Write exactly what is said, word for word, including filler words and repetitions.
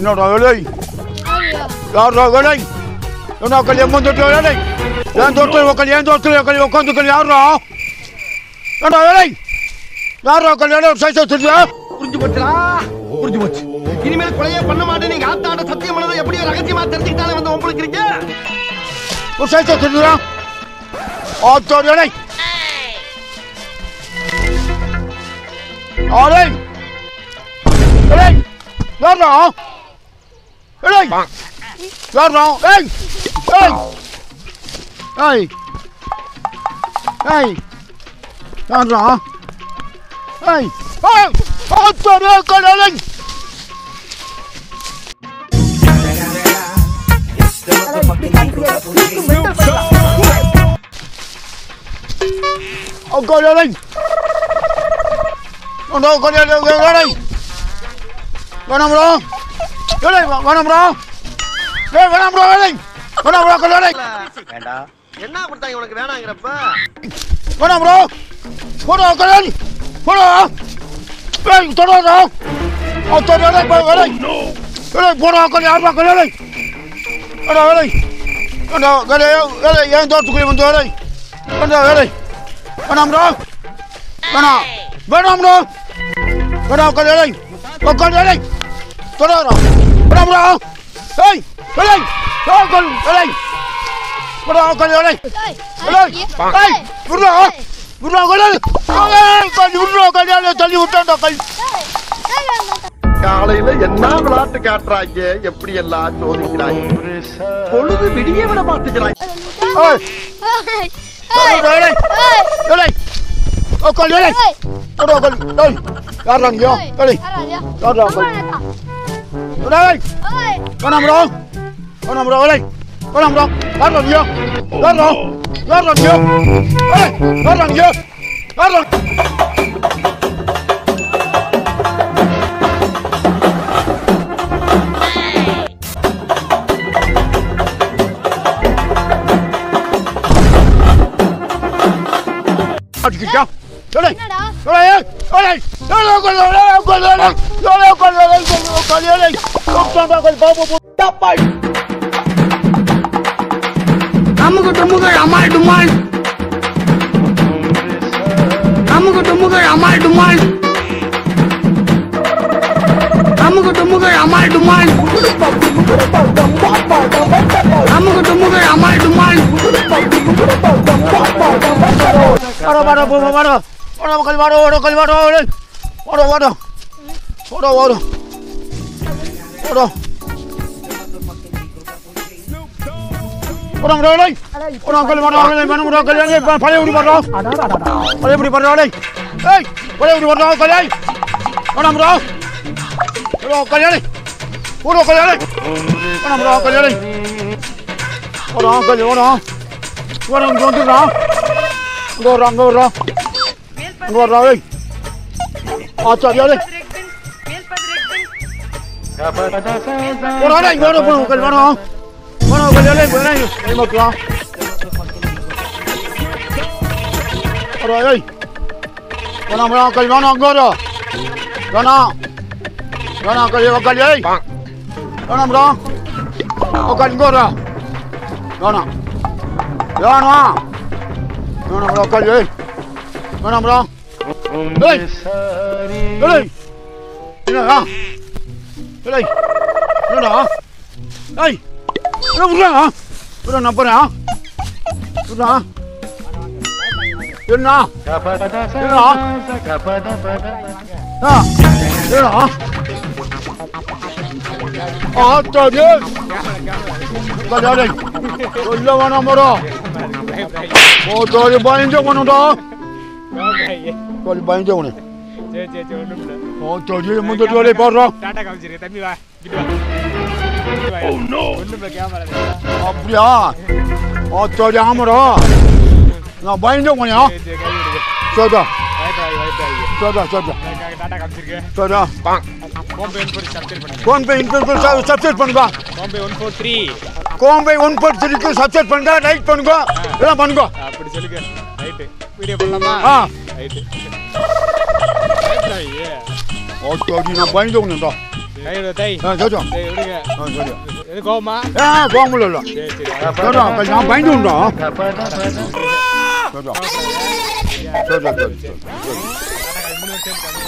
என்னடா வேலை யாரா வேலை என்ன கல்யாணம் வந்துட்டு வேலை ஏன் தோட்டத்தில் உட்காந்து ஏன் தோட்டத்தில் கல்வி உட்காந்து கல்வி யாரா என்னடா வேலை யாரா கல்யாணம் சைஸ் வச்சுருக்கியா புரிஞ்சு போச்சுடா புரிஞ்சு போச்சு இனிமேல் கொலையே பண்ண மாட்டேன் நீங்க ஆத்தாட சத்தியம் பண்ணதை எப்படியோ ரகசியமா தெரிஞ்சுக்கிட்டாலே வந்து உங்களுக்கு ஒரு சைஸ் வச்சுருக்கா ஆத்தோ வேலை ஆலை ஏய் யாரா ஏய் யாரா ஏய் ஏய் ஏய் ஏய் யாரா ஏய் ஏய் ஆத்தோ கலலை Oh, go lên! Oh, no, go lên, go lên! Go nằm đó! Go lên, go nằm đó! Go nằm đó lên! Go nằm đó, go lên! வேண்டாம் என்ன கொடுத்தாங்க உனக்கு வேணாங்கறப்ப Go nằm đó! Go đó, go lên! Go đó! Ê, tôi đó đâu? Ờ, tôi đó đây, go lên! Go lên, go đó, go lên, go lên! Go đó, go lên! Go đó, go lên, go lên, yên tôi tụi mình tôi đây! Go đó, go lên! Go nằm đó! Go nào! Go nằm đó! Go nào, go lên! Go, go lên! Tôi đó đâu? Go nằm đó! Ê! Go lên! Go, go, go lên! Go nào, go lên! Go lên! Ê! Go nào! Go nào, go lên! Go lên! Go nào, go lên! தள்ளி விட்டான்டா கை காலையில என்ன விளையாட்டு காட்டுறாங்க எப்படி எல்லாம் சோதிக்கிறாங்க பொழுது விடிய விட மாட்டேங்கிறாங்க ஏய் ஏய் ஏய் ஏய் ஓ கல் ஏய் ஓ கல் ஏய் யார் ரங்க ஏய் யார் ரங்க ஏய் கனம் ரோ கனம் ரோ ஏய் கனம் ரோ யார் ரங்க யார் ரோ யார் ரங்க ஏய் யார் ரங்க யார் ரங்க அடிக்கிட்டா ஏய் ஏய் ஏய் ஏய் ஏய் கொல்ல கொல்ல கொல்ல கொல்ல ஏய் கொல்ல கொல்ல பாபு டப்பாய் அமுக டுமுக அமால் டுமால் அமுக டுமுக அமால் டுமால் அமுக டுமுக அமால் டுமால் அமுக டுமுக அமால் டுமால் Waro waro waro waro waro kali waro waro kali waro waro waro waro waro waro orang waro lagi orang kali waro lagi mana waro kali lagi paling uri waro paling uri waro lagi hey paling uri waro kali lagi orang waro waro kali lagi waro kali lagi orang waro kali lagi orang kali waro waro ganti waro Go rang go rang. Go rang ơi. À chạy đi. Go rang đây, go rang go cái nó. Go rang cái lên bữa nay. Đây một rang. Rồi ơi. Go rang rang cái nó go rồi. Go nào. Go nào cái cái đi. Go rang rang. Go cái go rồi. Go nào. Go nào. Mana bro kali eh? Mana bro? Hei! Hei! Ini ah. Hei! Ini ah. Hei! Ini bukan ah. Bukan apa ni ah? Bukan ah. Ini ah. Ini ah. Ah. Ini ah. Ah, tadi. Kali ada. Kalau mana bro? Oh, tadi banyak mana dah? Tadi banyak mana? Cek cek cek orang mana? Oh, tadi mana tu ada parah? Tata kau ciri, tapi wah, gitu wah. Oh no! Orang mana kaya mana? Apa? Oh, tadi apa dah? Nah, banyak mana ya? Cek cek kau ciri. Sudah. Baik baik baik baik. Sudah sudah. Tata kau ciri. Sudah. Kombe input subscribe பண்ணு. Kombe input subscribe பண்ணுங்க. Kombe one four three. Kombe one four three க்கு subscribe பண்ணுங்க, like பண்ணுங்க, எல்லாம் பண்ணுங்க. அப்படி சொல்லுங்க. Right. Video பண்ணலாமா? ஆ. ரைட். ரைட் ஐயே. ஓகே, நான் பயந்து உனடா. கை விடு தை ஆ சொல்றோம் டேய் விடுங்க ஆ சொல்றோம் எது கோவமா ஏ கோவம் இல்ல சரி சரி சொல்றோம் நான் பயந்து உண்டோம் சொல்றோம் சொல்றோம் சொல்றோம் மூணு வருஷம்